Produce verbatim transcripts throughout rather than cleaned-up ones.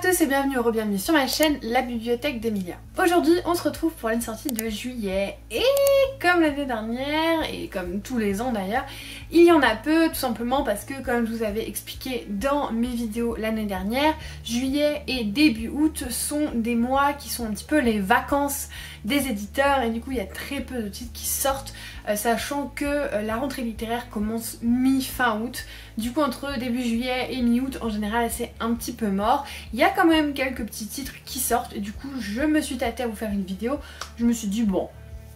tous et bienvenue ou re-bienvenue sur ma chaîne La Bibliothèque d'Emilia. Aujourd'hui on se retrouve pour une sortie de juillet et comme l'année dernière et comme tous les ans d'ailleurs, il y en a peu tout simplement parce que comme je vous avais expliqué dans mes vidéos l'année dernière, juillet et début août sont des mois qui sont un petit peu les vacances des éditeurs et du coup il y a très peu de titres qui sortent euh, sachant que euh, la rentrée littéraire commence mi-fin août. Du coup entre début juillet et mi-août en général c'est un petit peu mort. Il y a quand même quelques petits titres qui sortent et du coup je me suis tâtée à vous faire une vidéo. Je me suis dit bon,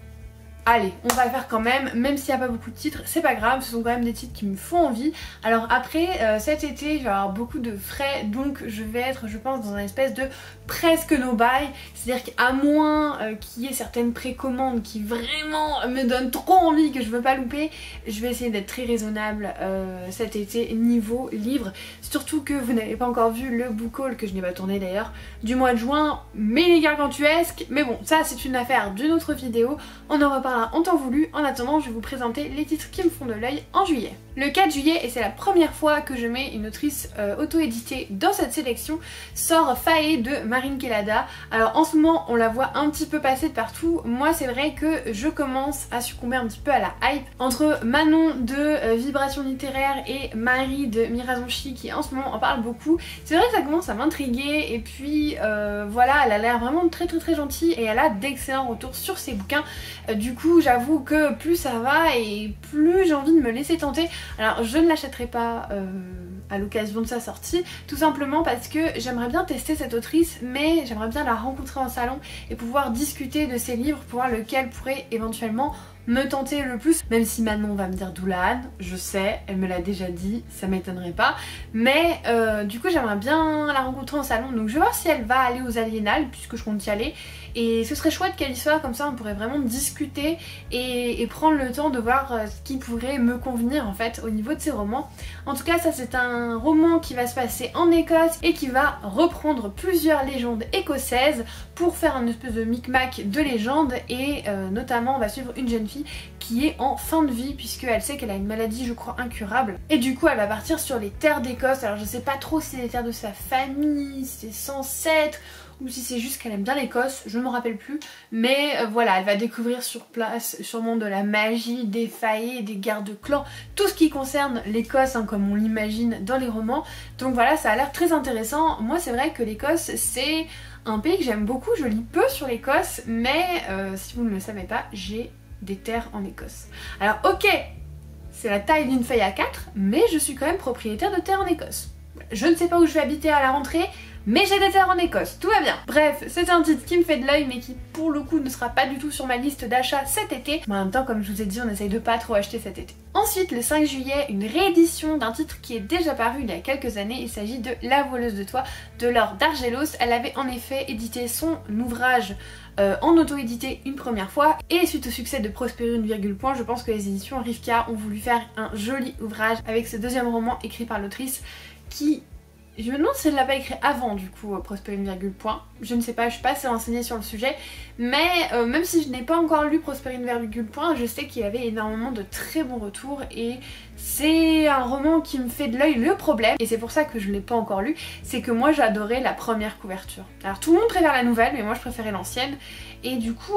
allez, on va le faire quand même, même s'il n'y a pas beaucoup de titres, c'est pas grave, ce sont quand même des titres qui me font envie. Alors après, euh, cet été, je vais avoir beaucoup de frais, donc je vais être, je pense, dans un espèce de presque no buy. C'est-à-dire qu'à moins euh, qu'il y ait certaines précommandes qui vraiment me donnent trop envie, que je veux pas louper, je vais essayer d'être très raisonnable euh, cet été niveau livre. Surtout que vous n'avez pas encore vu le book haul, que je n'ai pas tourné d'ailleurs, du mois de juin, mais les gargantuesques. Mais bon, ça c'est une affaire d'une autre vidéo, on en reparle en temps voulu. En attendant, je vais vous présenter les titres qui me font de l'œil en juillet. Le quatre juillet, et c'est la première fois que je mets une autrice euh, auto-éditée dans cette sélection, sort Fae de Marine Kelada. Alors en ce moment, on la voit un petit peu passer de partout. Moi, c'est vrai que je commence à succomber un petit peu à la hype entre Manon de euh, Vibration littéraire et Marie de Mirazonchi qui en ce moment en parle beaucoup. C'est vrai que ça commence à m'intriguer et puis euh, voilà, elle a l'air vraiment très très très gentille et elle a d'excellents retours sur ses bouquins. Euh, du coup, j'avoue que plus ça va et plus j'ai envie de me laisser tenter. Alors je ne l'achèterai pas euh, à l'occasion de sa sortie, tout simplement parce que j'aimerais bien tester cette autrice, mais j'aimerais bien la rencontrer en salon et pouvoir discuter de ses livres pour voir lequel pourrait éventuellement me tenter le plus, même si Manon va me dire Doulan, je sais, elle me l'a déjà dit, ça m'étonnerait pas, mais euh, du coup j'aimerais bien la rencontrer en salon, donc je vais voir si elle va aller aux Aliénales puisque je compte y aller, et ce serait chouette qu'elle y soit, comme ça on pourrait vraiment discuter et, et prendre le temps de voir euh, ce qui pourrait me convenir en fait au niveau de ses romans. En tout cas ça c'est un roman qui va se passer en Écosse et qui va reprendre plusieurs légendes écossaises pour faire un espèce de micmac de légendes et euh, notamment on va suivre une jeune fille qui est en fin de vie puisqu'elle sait qu'elle a une maladie je crois incurable et du coup elle va partir sur les terres d'Écosse. Alors je sais pas trop si c'est les terres de sa famille, si c'est censé être ou si c'est juste qu'elle aime bien l'Écosse, je ne me rappelle plus, mais euh, voilà, elle va découvrir sur place sûrement de la magie, des faillés, des guerres de clans, tout ce qui concerne l'Écosse hein, comme on l'imagine dans les romans. Donc voilà, ça a l'air très intéressant. Moi c'est vrai que l'Écosse c'est un pays que j'aime beaucoup, je lis peu sur l'Écosse, mais euh, si vous ne le savez pas, j'ai des terres en Écosse. Alors ok, c'est la taille d'une feuille A quatre, mais je suis quand même propriétaire de terres en Écosse. Je ne sais pas où je vais habiter à la rentrée, mais j'ai des terres en Écosse, tout va bien. Bref, c'est un titre qui me fait de l'œil mais qui pour le coup ne sera pas du tout sur ma liste d'achat cet été. Mais en même temps, comme je vous ai dit, on essaye de pas trop acheter cet été. Ensuite, le cinq juillet, une réédition d'un titre qui est déjà paru il y a quelques années. Il s'agit de La voleuse de toit de Laure Dargelos. Elle avait en effet édité son ouvrage Euh, en auto-édité une première fois et suite au succès de Prospérer une virgule point, je pense que les éditions Rivka ont voulu faire un joli ouvrage avec ce deuxième roman écrit par l'autrice qui... Je me demande si elle l'a pas écrit avant du coup Prospérer une virgule point, je ne sais pas, je suis pas assez renseignée sur le sujet, mais euh, même si je n'ai pas encore lu Prospérer une virgule point, je sais qu'il y avait énormément de très bons retours et c'est un roman qui me fait de l'œil. Le problème, et c'est pour ça que je ne l'ai pas encore lu, c'est que moi j'adorais la première couverture. Alors tout le monde préfère la nouvelle, mais moi je préférais l'ancienne, et du coup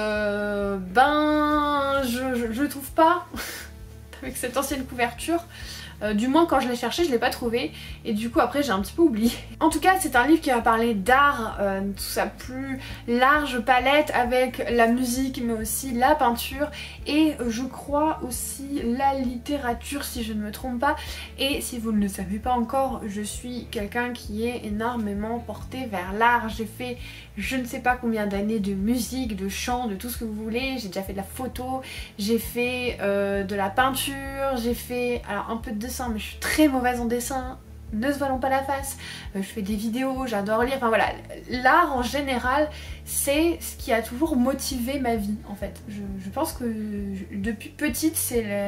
euh, ben je, je, je le trouve pas avec cette ancienne couverture. Euh, du moins quand je l'ai cherché je l'ai pas trouvé et du coup après j'ai un petit peu oublié. En tout cas c'est un livre qui va parler d'art, euh, sous sa plus large palette avec la musique mais aussi la peinture et euh, je crois aussi la littérature si je ne me trompe pas. Et si vous ne le savez pas encore, je suis quelqu'un qui est énormément porté vers l'art. J'ai fait je ne sais pas combien d'années de musique, de chant, de tout ce que vous voulez. J'ai déjà fait de la photo, j'ai fait euh, de la peinture, j'ai fait alors un peu de dessin mais je suis très mauvaise en dessin, ne se voilons pas la face, euh, je fais des vidéos, j'adore lire, enfin voilà, l'art en général c'est ce qui a toujours motivé ma vie en fait. Je, je pense que je, depuis petite c'est le,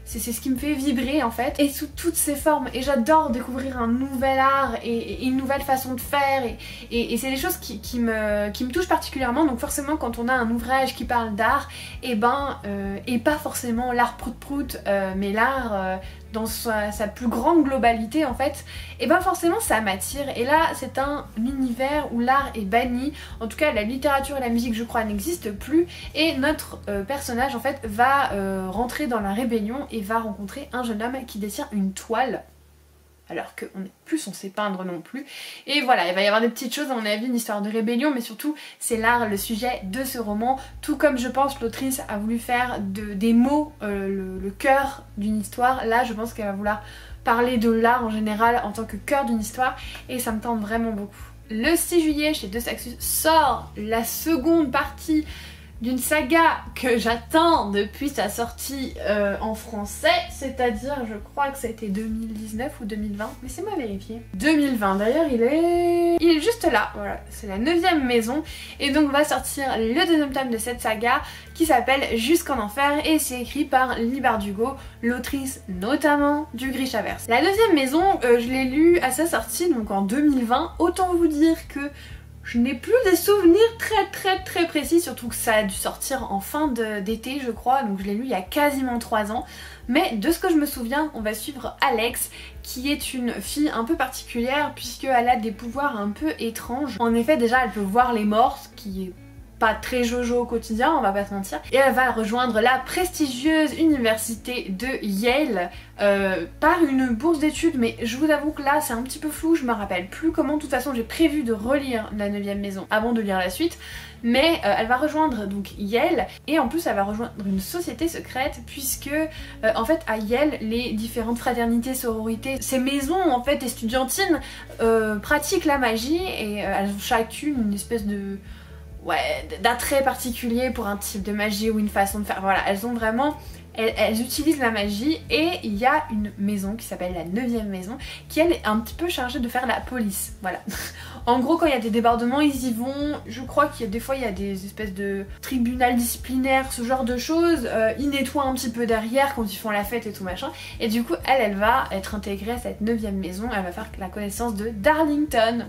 c'est ce qui me fait vibrer en fait, et sous toutes ses formes, et j'adore découvrir un nouvel art et, et une nouvelle façon de faire, et, et, et c'est des choses qui, qui, me, qui me touchent particulièrement. Donc forcément quand on a un ouvrage qui parle d'art, et ben euh, et pas forcément l'art prout-prout, euh, mais l'art euh, dans sa, sa plus grande globalité en fait, et ben forcément ça m'attire. Et là c'est un univers où l'art est banni, en tout cas la littérature et la musique je crois n'existent plus, et notre euh, personnage en fait va euh, rentrer dans la rébellion et va rencontrer un jeune homme qui détient une toile, alors qu'on n'est plus censé peindre non plus. Et voilà, il va y avoir des petites choses à mon avis, une histoire de rébellion, mais surtout c'est l'art le sujet de ce roman, tout comme je pense l'autrice a voulu faire de, des mots euh, le, le cœur d'une histoire. Là je pense qu'elle va vouloir parler de l'art en général en tant que cœur d'une histoire, et ça me tente vraiment beaucoup. Le six juillet chez Deux Saxus sort la seconde partie d'une saga que j'attends depuis sa sortie euh, en français, c'est-à-dire je crois que ça a été deux mille dix-neuf ou deux mille vingt, laissez-moi vérifier. deux mille vingt d'ailleurs, il est... il est juste là, voilà, c'est la neuvième maison, et donc va sortir le deuxième tome de cette saga qui s'appelle Jusqu'en Enfer, et c'est écrit par Leigh Bardugo, l'autrice notamment du Grishaverse. La deuxième maison, euh, je l'ai lu à sa sortie, donc en deux mille vingt, autant vous dire que je n'ai plus des souvenirs très très très précis, surtout que ça a dû sortir en fin d'été je crois, donc je l'ai lu il y a quasiment trois ans. Mais de ce que je me souviens, on va suivre Alex, qui est une fille un peu particulière puisqu'elle a des pouvoirs un peu étranges. En effet déjà elle peut voir les morts, ce qui est pas très jojo au quotidien, on va pas se mentir, et elle va rejoindre la prestigieuse université de Yale euh, par une bourse d'études, mais je vous avoue que là c'est un petit peu flou, je me rappelle plus comment. De toute façon j'ai prévu de relire la neuvième maison avant de lire la suite, mais euh, elle va rejoindre donc Yale, et en plus elle va rejoindre une société secrète puisque euh, en fait à Yale les différentes fraternités, sororités, ces maisons en fait estudiantines euh, pratiquent la magie, et euh, elles ont chacune une espèce de ouais, d'attrait particulier pour un type de magie ou une façon de faire. Voilà, elles ont vraiment... Elles, elles utilisent la magie, et il y a une maison qui s'appelle la neuvième maison qui elle est un petit peu chargée de faire la police. Voilà. En gros quand il y a des débordements ils y vont, je crois qu'il y a des fois il y a des espèces de tribunal disciplinaires, ce genre de choses, euh, ils nettoient un petit peu derrière quand ils font la fête et tout machin, et du coup elle, elle va être intégrée à cette neuvième maison, elle va faire la connaissance de Darlington.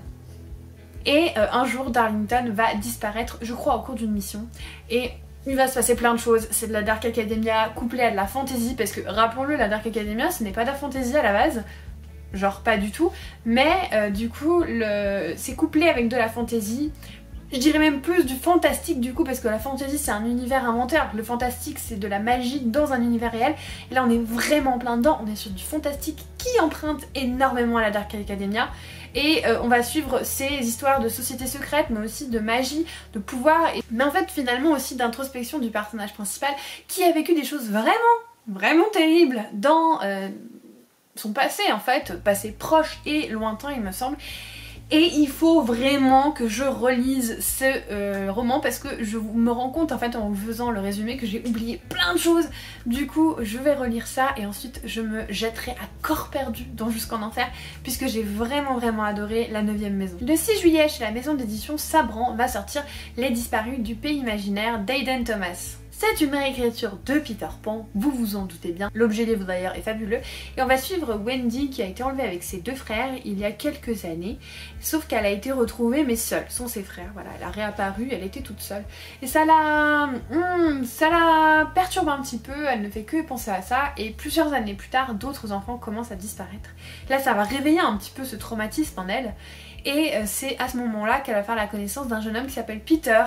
Et euh, un jour Darlington va disparaître, je crois au cours d'une mission, et il va se passer plein de choses. C'est de la Dark Academia couplée à de la fantasy, parce que rappelons-le, la Dark Academia ce n'est pas de la fantasy à la base, genre pas du tout, mais euh, du coup le... c'est couplé avec de la fantasy. Je dirais même plus du fantastique du coup, parce que la fantasy c'est un univers inventé, alors que le fantastique c'est de la magie dans un univers réel. Et là on est vraiment plein dedans, on est sur du fantastique qui emprunte énormément à la Dark Academia. Et euh, on va suivre ces histoires de sociétés secrètes, mais aussi de magie, de pouvoir, et... mais en fait finalement aussi d'introspection du personnage principal qui a vécu des choses vraiment, vraiment terribles dans euh, son passé en fait, passé proche et lointain il me semble. Et il faut vraiment que je relise ce euh, roman, parce que je me rends compte en fait en faisant le résumé que j'ai oublié plein de choses. Du coup je vais relire ça et ensuite je me jetterai à corps perdu dans Jusqu'en Enfer, puisque j'ai vraiment vraiment adoré la neuvième maison. Le six juillet chez la maison d'édition Sabran va sortir Les Disparus du Pays Imaginaire d'Aidan Thomas. C'est une réécriture de Peter Pan, vous vous en doutez bien, l'objet livre d'ailleurs est fabuleux, et on va suivre Wendy qui a été enlevée avec ses deux frères il y a quelques années, sauf qu'elle a été retrouvée mais seule, sans ses frères, voilà, elle a réapparu, elle était toute seule, et ça la... Hmm, ça la perturbe un petit peu, elle ne fait que penser à ça, et plusieurs années plus tard, d'autres enfants commencent à disparaître. Là ça va réveiller un petit peu ce traumatisme en elle, et c'est à ce moment-là qu'elle va faire la connaissance d'un jeune homme qui s'appelle Peter,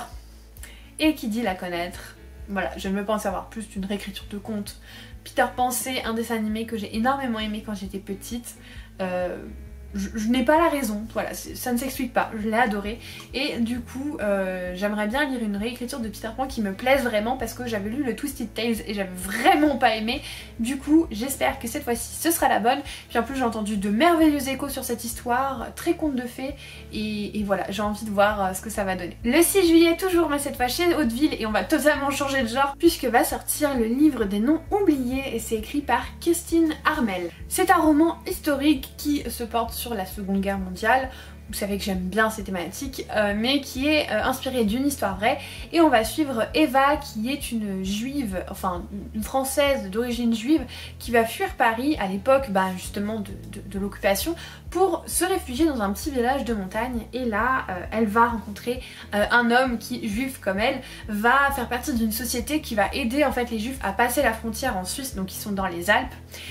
et qui dit la connaître. Voilà, je ne veux pas en savoir plus d'une réécriture de conte. Peter Pan, c'est un dessin animé que j'ai énormément aimé quand j'étais petite. Euh, je, je n'ai pas la raison, voilà, ça ne s'explique pas, je l'ai adoré. Et du coup, euh, j'aimerais bien lire une réécriture de Peter Pan qui me plaise vraiment, parce que j'avais lu le Twisted Tales et j'avais vraiment pas aimé. Du coup, j'espère que cette fois-ci ce sera la bonne. Puis en plus, j'ai entendu de merveilleux échos sur cette histoire, très conte de fées. Et, et voilà, j'ai envie de voir ce que ça va donner. Le six juillet, toujours, mais cette fois chez Hauteville, et on va totalement changer de genre, puisque va sortir le livre des noms oubliés, et c'est écrit par Kirstine Armel. C'est un roman historique qui se porte sur sur la Seconde Guerre mondiale. Vous savez que j'aime bien ces thématiques, euh, mais qui est euh, inspirée d'une histoire vraie. Et on va suivre Eva, qui est une juive, enfin une française d'origine juive, qui va fuir Paris à l'époque bah, justement de, de, de l'occupation, pour se réfugier dans un petit village de montagne. Et là, euh, elle va rencontrer euh, un homme qui, juif comme elle, va faire partie d'une société qui va aider en fait les juifs à passer la frontière en Suisse, donc ils sont dans les Alpes.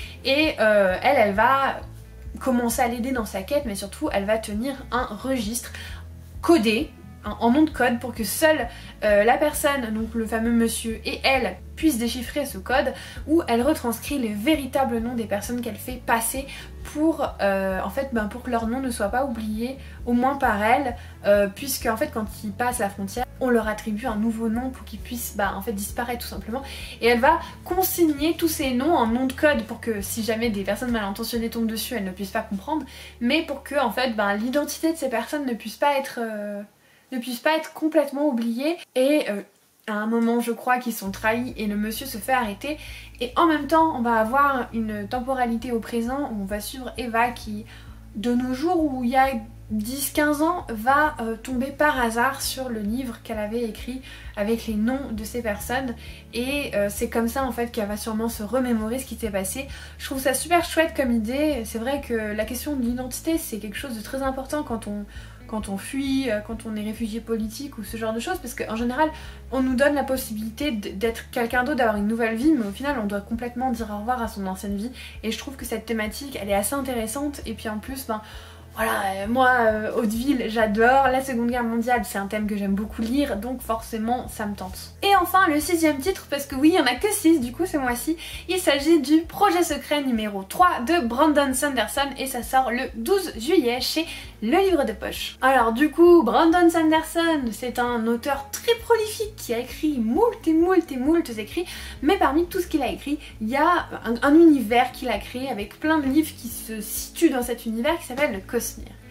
Et euh, elle, elle va commencer à l'aider dans sa quête, mais surtout elle va tenir un registre codé, en nom de code, pour que seule euh, la personne, donc le fameux monsieur, et elle puissent déchiffrer ce code, où elle retranscrit les véritables noms des personnes qu'elle fait passer pour, euh, en fait, ben, pour que leur nom ne soit pas oublié, au moins par elle, euh, puisque en fait quand ils passent la frontière, on leur attribue un nouveau nom pour qu'ils puissent bah, en fait, disparaître tout simplement. Et elle va consigner tous ces noms en nom de code pour que si jamais des personnes mal intentionnées tombent dessus, elles ne puissent pas comprendre, mais pour que en fait, bah, l'identité de ces personnes ne puisse pas être... Euh, ne puissent pas être complètement oubliés. Et euh, à un moment je crois qu'ils sont trahis et le monsieur se fait arrêter, et en même temps on va avoir une temporalité au présent où on va suivre Eva qui, de nos jours, où il y a dix quinze ans, va euh, tomber par hasard sur le livre qu'elle avait écrit avec les noms de ces personnes, et euh, c'est comme ça en fait qu'elle va sûrement se remémorer ce qui s'est passé. Je trouve ça super chouette comme idée. C'est vrai que la question de l'identité c'est quelque chose de très important quand on quand on fuit, quand on est réfugié politique ou ce genre de choses, parce qu'en général on nous donne la possibilité d'être quelqu'un d'autre, d'avoir une nouvelle vie, mais au final on doit complètement dire au revoir à son ancienne vie, et je trouve que cette thématique elle est assez intéressante. Et puis en plus, ben voilà, moi euh, Hauteville j'adore, la Seconde Guerre mondiale c'est un thème que j'aime beaucoup lire, donc forcément ça me tente. Et enfin le sixième titre, parce que oui il n'y en a que six du coup ce mois-ci, il s'agit du Projet Secret numéro trois de Brandon Sanderson, et ça sort le douze juillet chez Le Livre de Poche. Alors du coup Brandon Sanderson c'est un auteur très prolifique qui a écrit moult et moult et moult écrits, mais parmi tout ce qu'il a écrit il y a un, un univers qu'il a créé avec plein de livres qui se situent dans cet univers qui s'appelle le Cosmere.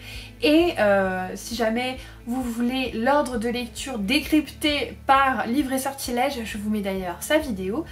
Et euh, si jamais vous voulez l'ordre de lecture décrypté par Livre et Sortilège, je vous mets d'ailleurs sa vidéo.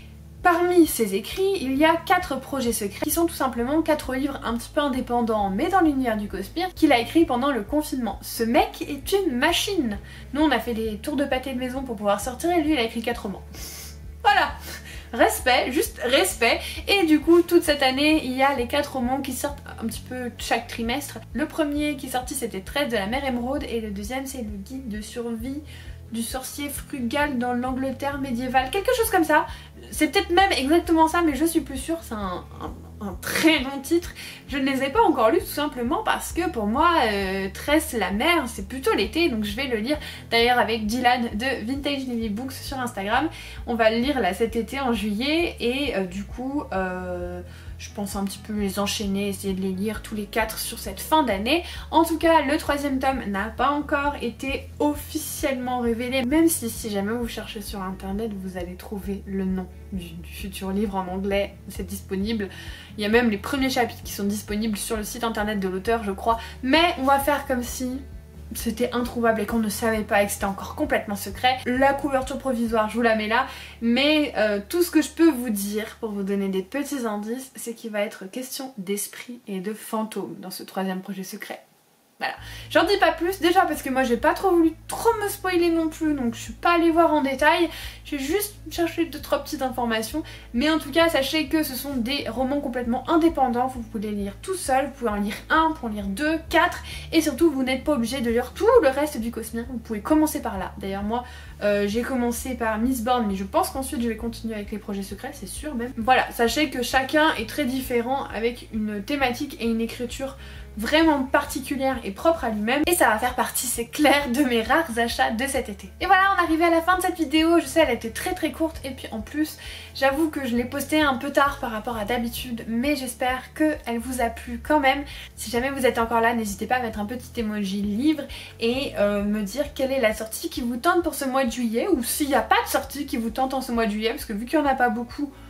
Parmi ses écrits, il y a quatre projets secrets qui sont tout simplement quatre livres un petit peu indépendants mais dans l'univers du Cosmere qu'il a écrit pendant le confinement. Ce mec est une machine. Nous on a fait des tours de pâté de maison pour pouvoir sortir et lui il a écrit quatre romans. Voilà. Respect, juste respect. Et du coup toute cette année il y a les quatre romans qui sortent un petit peu chaque trimestre. Le premier qui est sorti c'était treize de la Mère Émeraude, et le deuxième c'est le guide de survie du sorcier frugal dans l'Angleterre médiévale, quelque chose comme ça. C'est peut-être même exactement ça mais je suis plus sûre, c'est un, un, un très long titre. Je ne les ai pas encore lus tout simplement parce que pour moi euh, Tresse la mer c'est plutôt l'été, donc je vais le lire d'ailleurs avec Dylan de Vintage Navy Books sur Instagram. On va le lire là cet été en juillet, et euh, du coup euh, je pense un petit peu les enchaîner, essayer de les lire tous les quatre sur cette fin d'année. En tout cas le troisième tome n'a pas encore été officiellement révélé, même si si jamais vous cherchez sur internet vous allez trouver le nom du, du futur livre en anglais, c'est disponible. Il y a même les premiers chapitres qui sont disponibles sur le site internet de l'auteur je crois, mais on va faire comme si c'était introuvable et qu'on ne savait pas et que c'était encore complètement secret. La couverture provisoire je vous la mets là, mais euh, tout ce que je peux vous dire pour vous donner des petits indices, c'est qu'il va être question d'esprit et de fantômes dans ce troisième projet secret. Voilà, j'en dis pas plus, déjà parce que moi j'ai pas trop voulu trop me spoiler non plus, donc je suis pas allée voir en détail, j'ai juste cherché deux trois petites informations, mais en tout cas sachez que ce sont des romans complètement indépendants, vous pouvez les lire tout seul, vous pouvez en lire un, pour en lire deux, quatre, et surtout vous n'êtes pas obligé de lire tout le reste du Cosmere, vous pouvez commencer par là. D'ailleurs moi euh, j'ai commencé par Mistborn, mais je pense qu'ensuite je vais continuer avec les projets secrets, c'est sûr même. Voilà, sachez que chacun est très différent avec une thématique et une écriture vraiment particulière et propre à lui-même, et ça va faire partie, c'est clair, de mes rares achats de cet été. Et voilà, on est arrivé à la fin de cette vidéo. Je sais elle a été très très courte, et puis en plus j'avoue que je l'ai postée un peu tard par rapport à d'habitude, mais j'espère qu'elle vous a plu quand même. Si jamais vous êtes encore là, n'hésitez pas à mettre un petit emoji livre et euh, me dire quelle est la sortie qui vous tente pour ce mois de juillet, ou s'il n'y a pas de sortie qui vous tente en ce mois de juillet, parce que vu qu'il n'y en a pas beaucoup,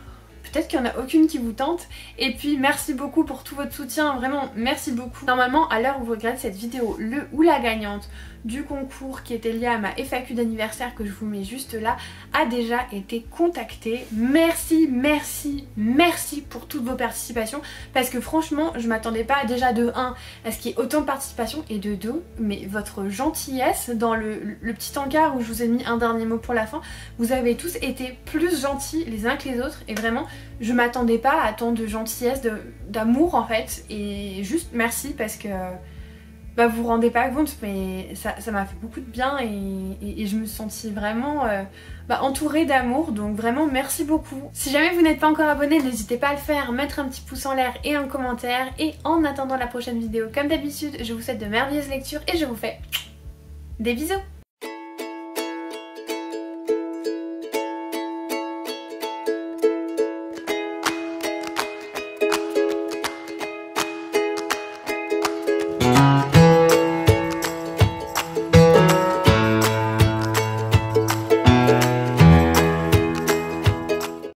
peut-être qu'il n'y en a aucune qui vous tente. Et puis merci beaucoup pour tout votre soutien, vraiment merci beaucoup. Normalement à l'heure où vous regardez cette vidéo, le ou la gagnante du concours qui était lié à ma F A Q d'anniversaire que je vous mets juste là a déjà été contactée. Merci, merci, merci pour toutes vos participations parce que franchement je m'attendais pas déjà de un à ce qu'il y ait autant de participation et de deux, mais votre gentillesse dans le, le petit encart où je vous ai mis un dernier mot pour la fin, vous avez tous été plus gentils les uns que les autres et vraiment je m'attendais pas à tant de gentillesse, d'amour en fait, et juste merci parce que bah, vous vous rendez pas compte mais ça m'a fait beaucoup de bien et, et, et je me suis sentie vraiment euh, bah, entourée d'amour, donc vraiment merci beaucoup. Si jamais vous n'êtes pas encore abonné, n'hésitez pas à le faire, mettre un petit pouce en l'air et un commentaire, et en attendant la prochaine vidéo comme d'habitude je vous souhaite de merveilleuses lectures et je vous fais des bisous.